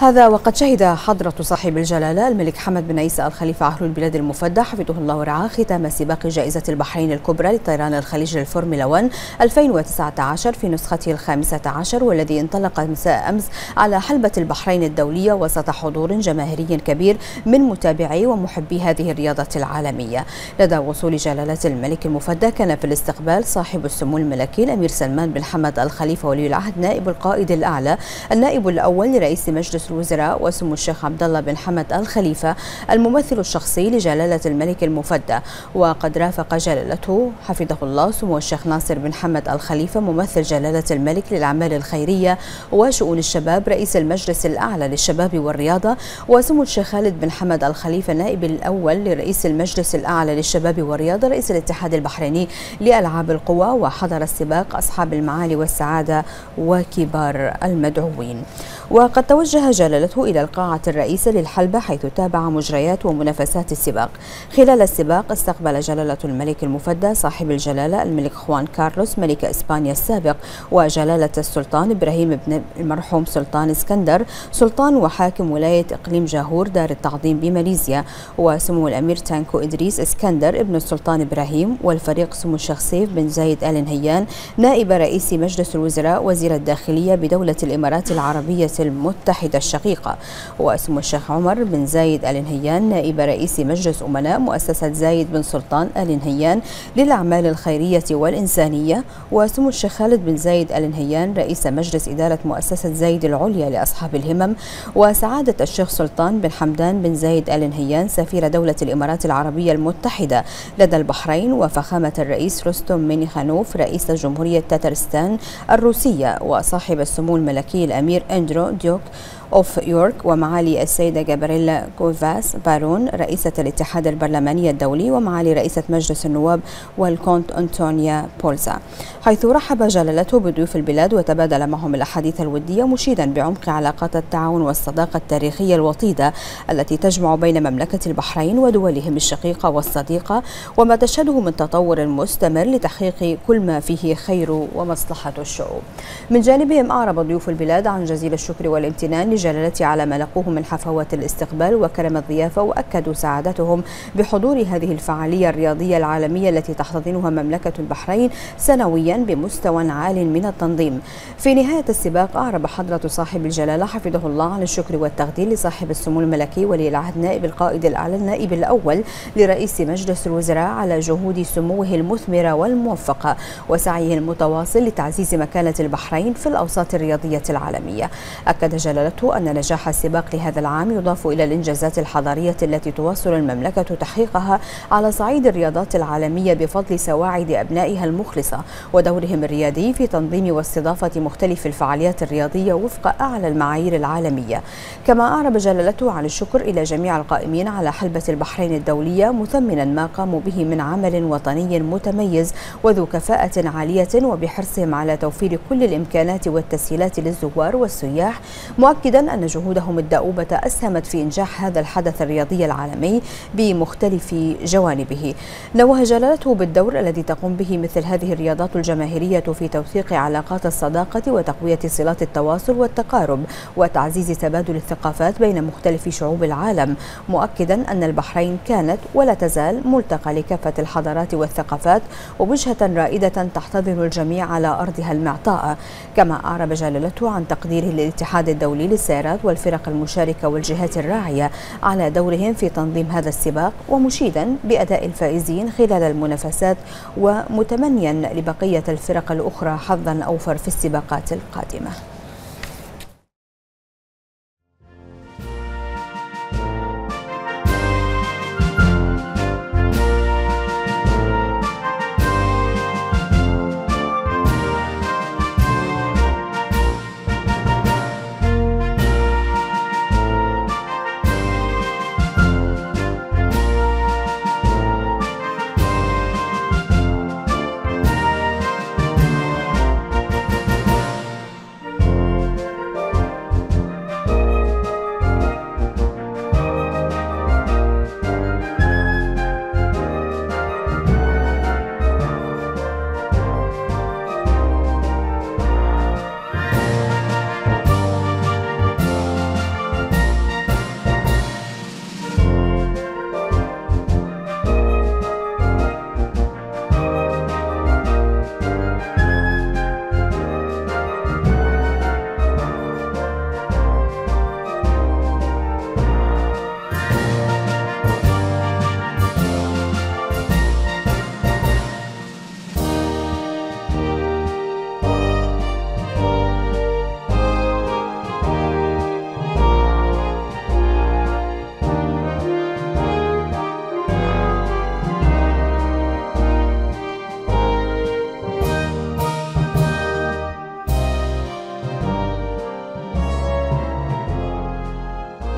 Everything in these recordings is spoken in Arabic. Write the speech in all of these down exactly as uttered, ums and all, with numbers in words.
هذا وقد شهد حضرة صاحب الجلالة الملك حمد بن عيسى آل خليفة عهد البلاد المفدى حفظه الله ورعاه ختام سباق جائزة البحرين الكبرى لطيران الخليج للفورمولا واحد ألفين وتسعة عشر في نسخته الخامسة عشر، والذي انطلق مساء أمس على حلبة البحرين الدولية وسط حضور جماهيري كبير من متابعي ومحبي هذه الرياضة العالمية. لدى وصول جلالة الملك المفدى كان في الاستقبال صاحب السمو الملكي الأمير سلمان بن حمد آل خليفة ولي العهد نائب القائد الأعلى النائب الأول لرئيس مجلس الوزراء وسمو الشيخ عبد الله بن حمد آل خليفة الممثل الشخصي لجلالة الملك المفدى. وقد رافق جلالته حفظه الله سمو الشيخ ناصر بن حمد آل خليفة ممثل جلالة الملك للأعمال الخيرية وشؤون الشباب رئيس المجلس الأعلى للشباب والرياضة، وسمو الشيخ خالد بن حمد آل خليفة النائب الأول لرئيس المجلس الأعلى للشباب والرياضة رئيس الاتحاد البحريني لألعاب القوى. وحضر السباق أصحاب المعالي والسعادة وكبار المدعوين. وقد توجه جلالته إلى القاعة الرئيسة للحلبة حيث تابع مجريات ومنافسات السباق. خلال السباق استقبل جلالة الملك المفدى صاحب الجلالة الملك خوان كارلوس ملك إسبانيا السابق، وجلالة السلطان إبراهيم بن المرحوم سلطان اسكندر سلطان وحاكم ولاية إقليم جاهور دار التعظيم بماليزيا، وسمو الأمير تانكو إدريس اسكندر ابن السلطان إبراهيم، والفريق سمو الشيخ سيف بن زايد آل نهيان نائب رئيس مجلس الوزراء وزير الداخلية بدولة الإمارات العربية المتحدة الشقيقة، وسمو الشيخ عمر بن زايد آل نهيان نائب رئيس مجلس أمناء مؤسسة زايد بن سلطان آل نهيان للأعمال الخيرية والإنسانية، وسمو الشيخ خالد بن زايد آل نهيان رئيس مجلس إدارة مؤسسة زايد العليا لأصحاب الهمم، وسعادة الشيخ سلطان بن حمدان بن زايد آل نهيان سفير دولة الإمارات العربية المتحدة لدى البحرين، وفخامة الرئيس رستم مينيخانوف رئيس جمهورية تترستان الروسية، وصاحب السمو الملكي الأمير أندرو ديوك أوف يورك، ومعالي السيدة جابريلا كوفاس بارون رئيسة الاتحاد البرلماني الدولي، ومعالي رئيسة مجلس النواب والكونت أنطونيا بولزا، حيث رحب جلالته بضيوف البلاد وتبادل معهم الأحاديث الودية مشيدا بعمق علاقات التعاون والصداقة التاريخية الوطيدة التي تجمع بين مملكة البحرين ودولهم الشقيقة والصديقة، وما تشهده من تطور مستمر لتحقيق كل ما فيه خير ومصلحة الشعوب. من جانبهم أعرب ضيوف البلاد عن جزيل الشكر والامتنان جلالته على ما لقوه من حفاوة الاستقبال وكرم الضيافة، وأكدوا سعادتهم بحضور هذه الفعالية الرياضية العالمية التي تحتضنها مملكة البحرين سنويا بمستوى عال من التنظيم. في نهاية السباق أعرب حضرة صاحب الجلالة حفظه الله عن الشكر والتقدير لصاحب السمو الملكي ولي العهد نائب القائد الأعلى النائب الأول لرئيس مجلس الوزراء على جهود سموه المثمرة والموفقة وسعيه المتواصل لتعزيز مكانة البحرين في الأوساط الرياضية العالمية. أكد جلالته أن نجاح السباق لهذا العام يضاف إلى الإنجازات الحضارية التي تواصل المملكة تحقيقها على صعيد الرياضات العالمية بفضل سواعد أبنائها المخلصة ودورهم الريادي في تنظيم واستضافة مختلف الفعاليات الرياضية وفق أعلى المعايير العالمية. كما أعرب جلالته عن الشكر إلى جميع القائمين على حلبة البحرين الدولية مثمنا ما قاموا به من عمل وطني متميز وذو كفاءة عالية وبحرصهم على توفير كل الإمكانات والتسهيلات للزوار والسياح، مؤكدا أن جهودهم الدؤوبة أسهمت في إنجاح هذا الحدث الرياضي العالمي بمختلف جوانبه. نوه جلالته بالدور الذي تقوم به مثل هذه الرياضات الجماهيرية في توثيق علاقات الصداقة وتقوية صلات التواصل والتقارب وتعزيز تبادل الثقافات بين مختلف شعوب العالم، مؤكدا أن البحرين كانت ولا تزال ملتقى لكافة الحضارات والثقافات ووجهة رائدة تحتضن الجميع على أرضها المعطاء. كما أعرب جلالته عن تقديره للاتحاد الدولي للسيارات والفرق المشاركة والجهات الراعية على دورهم في تنظيم هذا السباق، ومشيدا بأداء الفائزين خلال المنافسات ومتمنيا لبقية الفرق الأخرى حظا أوفر في السباقات القادمة.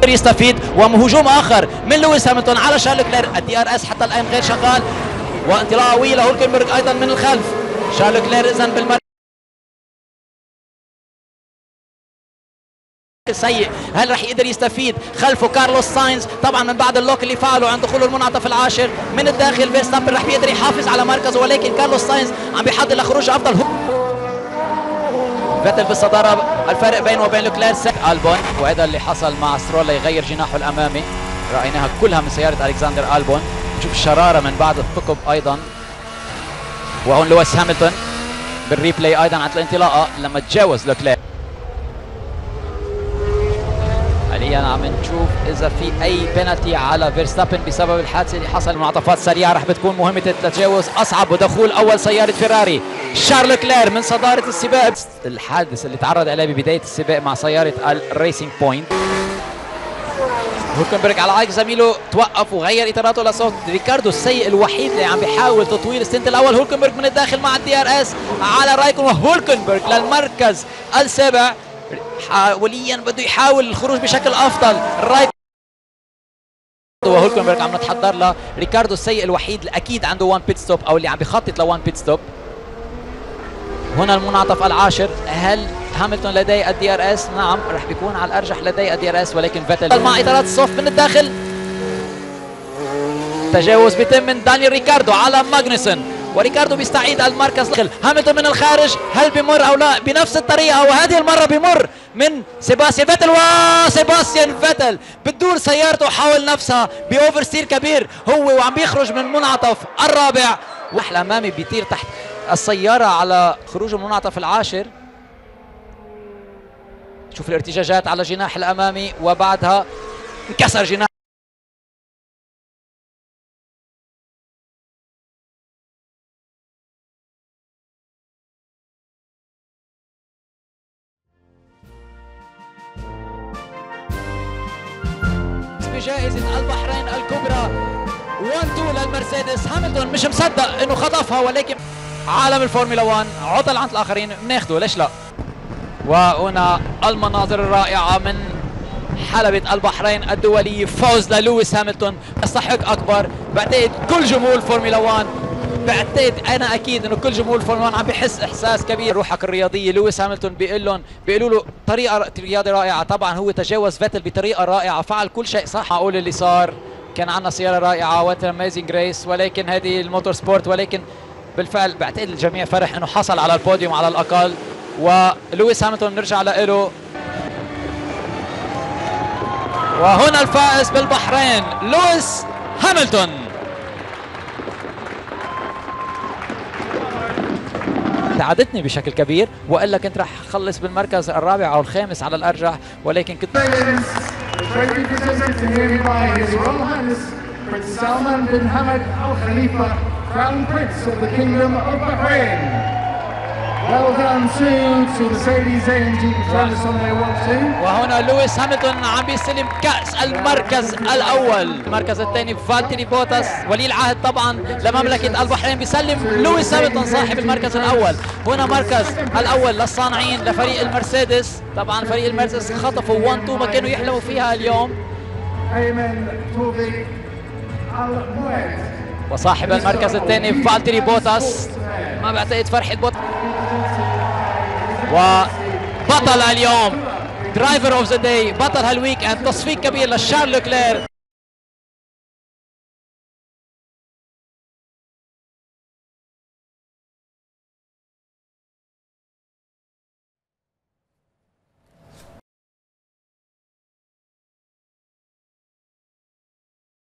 يستفيد، وهجوم اخر من لويس هامilton على شارل لوكلير. الدي ار اس حتى الان غير شغال، وانطلاقه قويه لهولكنبرغ ايضا من الخلف. شارل لوكلير اذا بالمركز سيء، هل راح يقدر يستفيد؟ خلفه كارلوس ساينز طبعا من بعد اللوك اللي فعله عند دخوله المنعطف العاشر من الداخل. فيرستابن راح يقدر يحافظ على مركزه، ولكن كارلوس ساينز عم بيحضر لخروج افضل. فيتل بالصداره، الفرق بينه وبين لوكلير ألبون، وهذا اللي حصل مع سترول يغير جناحه الامامي، رايناها كلها من سياره الكسندر ألبون. نشوف الشراره من بعد الثقب ايضا. وهون لويس هامilton بالريبلاي ايضا عند الانطلاقه لما تجاوز لوكلير. حاليا عم نشوف اذا في اي بينالتي على فيرستابن بسبب الحادثه اللي حصل. منعطفات سريعه رح بتكون مهمه التجاوز اصعب، ودخول اول سياره فيراري شارل لوكلير من صداره السباق. الحادث اللي تعرض اليه ببدايه السباق مع سياره الريسينج بوينت. هولكنبرغ على عايق زميله توقف وغير اطاراته لصوت ريكاردو السيء الوحيد اللي عم بيحاول تطويل الستنت الاول. هولكنبرغ من الداخل مع الدي ار اس على رايكون، وهولكنبرغ للمركز السابع حاليا بده يحاول الخروج بشكل افضل. رايك وهولكنبرغ عم نتحضر له. ريكاردو السيء الوحيد اكيد عنده وان بيت ستوب او اللي عم بيخطط لوان بيت ستوب. هنا المنعطف العاشر، هل هامilton لديه الدي ار اس؟ نعم راح بيكون على الارجح لديه الدي ار اس، ولكن فيتل مع اطارات الصف من الداخل. تجاوز بيتم من دانيال ريكاردو على ماغنوسن، وريكاردو بيستعيد المركز. هامilton من الخارج، هل بيمر او لا؟ بنفس الطريقه، وهذه المره بيمر من سيباستيان فيتل. وسيباستيان فيتل بتدور سيارته حول نفسها باوفر ستير كبير هو وعم بيخرج من المنعطف الرابع. واحلى امامي بيطير تحت السياره على خروج المنعطف العاشر. شوف الارتجاجات على جناح الامامي، وبعدها انكسر جناح. بجائزة البحرين الكبرى واحد اثنين للمرسيدس. هامilton مش مصدق انه خطفها، ولكن عالم الفورمولا واحد عطل عند الاخرين بناخده، ليش لا؟ وهنا المناظر الرائعة من حلبة البحرين الدولية، فوز للويس هامilton يستحق اكبر. بعتقد كل جمهور الفورمولا واحد، بعتقد انا اكيد انه كل جمهور الفورمولا واحد عم بيحس احساس كبير. روحك الرياضيه. لويس هامilton بيقول لهم بيقولوا له طريقه رياضيه رائعه. طبعا هو تجاوز فيتل بطريقه رائعه، فعل كل شيء صح. اقول اللي صار كان عندنا سياره رائعه وات اميزنج ريس، ولكن هذه الموتور سبورت. ولكن بالفعل بعتقد الجميع فرح انه حصل على البوديوم على الاقل. ولويس هامilton نرجع له. وهنا الفائز بالبحرين لويس هامilton. ساعدتني بشكل كبير، والا كنت راح اخلص بالمركز الرابع او الخامس على الارجح، ولكن كنت وهنا لويس هامilton عم بيستلم كأس المركز الأول. المركز الثاني فالتيري بوتاس ولي العهد طبعا لمملكة البحرين بيسلم لويس هامilton صاحب المركز الأول. هنا مركز الأول للصانعين لفريق المرسيدس. طبعا فريق المرسيدس خطفوا واحد اثنين ما كانوا يحلموا فيها اليوم. وصاحب المركز الثاني فالتيري بوتاس، ما بعتقد فرحة بوتاس. وبطل اليوم درايفر اوف ذا داي، بطل هالويك اند، تصفيق كبير لشارل لوكلير.